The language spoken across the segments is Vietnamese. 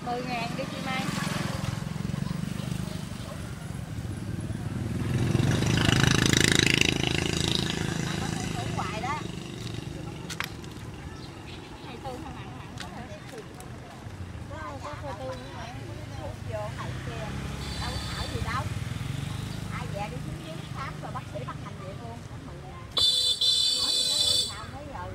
10.000 đi chị Mai. Hoài đó. Này tư hả mặn mặn có hả? Có phô tư hút vô hại kia. Đâu thảo gì đâu. Ai về đi xuống dưới khám rồi bác sĩ bắt hành vậy luôn. Hỏi gì đó nói sao mới giờ.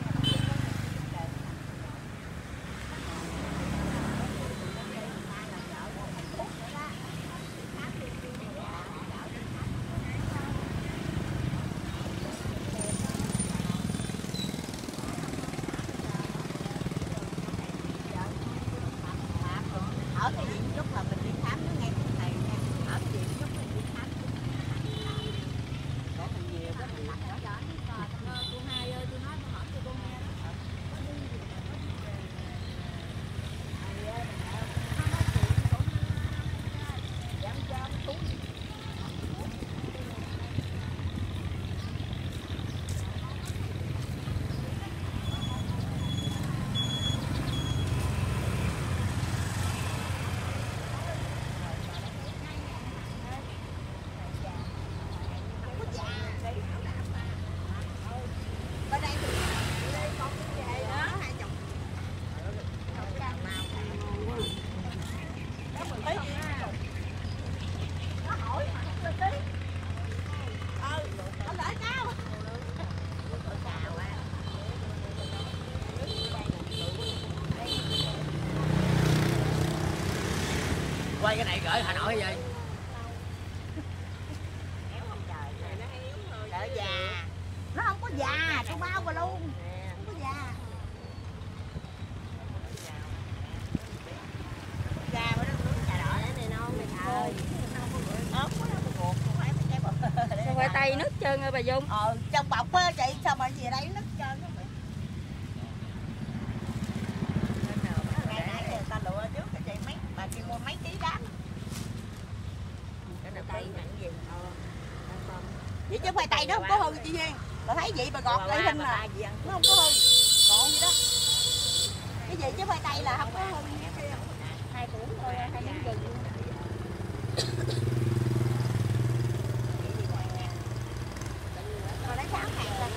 Ở cái viện chút là mình đi khám nó ngay cái này nha. Ở cái viện chút mình đi khám. Có thằng nhiều có thằng lạnh đó. Cô Hai ơi, tôi nói tôi hỏi cho cô nghe đó. Quay cái này gửi Hà Nội hay gì? Đỡ già. Nó không có già, tôi bao vào luôn. Không có già. Già mà nó trà đỏ để này non này trời. Ốm quá nó buộc, không phải cái bột. Sao khoai tây nứt trơn ơi bà Dung? Trong bọc á chị, sao mà gì đây nứt trơn á. Ngày nãy người ta lựa trước cái chị mấy bà kia mua mấy ký đám. Cái tây nặng gì? Vậy chứ khoai tây nó không có hư chị Duyên. Bà thấy vậy bà gọt lại hình là nó không có hư. Còn gì đó. Cái gì chứ khoai tây là không có hư. 2 củ thôi, 2 miếng gừng. Rồi lấy 6.000 lên.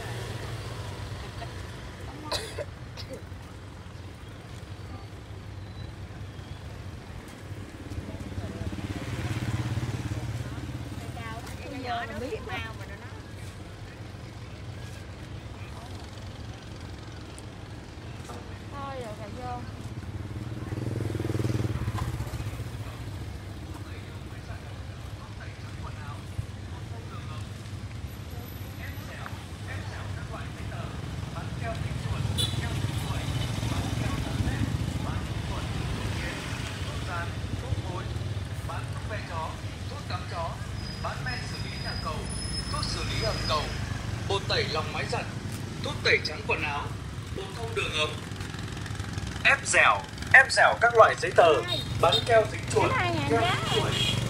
Nhỏ nó biết mau mà nó thôi rồi phải vô. Bột tẩy lòng máy giặt, thuốc tẩy trắng quần áo, bột thông đường ấm, ép dẻo các loại giấy tờ, bắn keo dính chuột, keo dính chuột.